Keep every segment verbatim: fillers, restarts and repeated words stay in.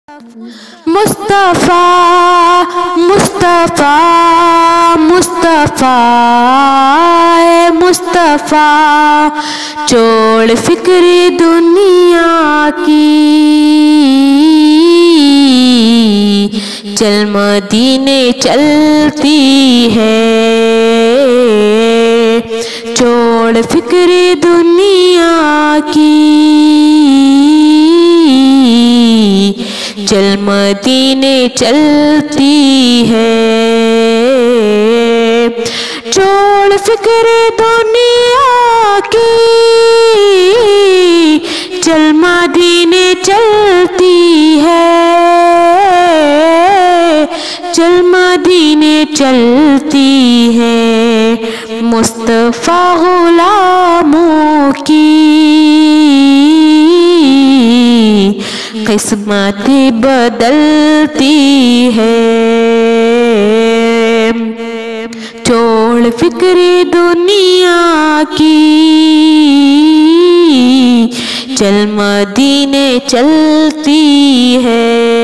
मुस्तफ़ा मुस्तफ़ा मुस्तफ़ा ए मुस्तफ़ा छोड़ फिक्र दुनिया की, चल मदीने चलती है। छोड़ फिक्र दुनिया की, चल मदीने चलती है। छोड़ फिक्र दुनिया की, चल मदीने चलती है। चल मदीने चलती है। मुस्तफ़ा गुलामों की किस्मतें बदलती है। छोड़ फिक्र दुनिया की, चल मदीने चलती है।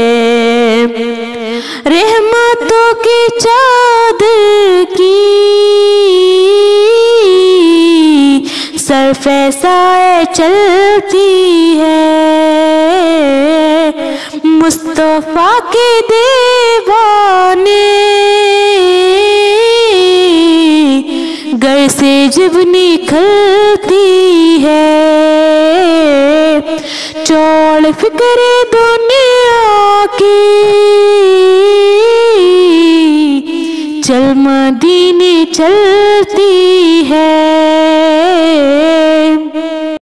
रहमतों की चादर की सरफेसाए चलती है। मुस्तफ़ा के दीवाने घर से जब निकलती है। छोड़ फिक्र दुनिया की, चल मदीने चलती है।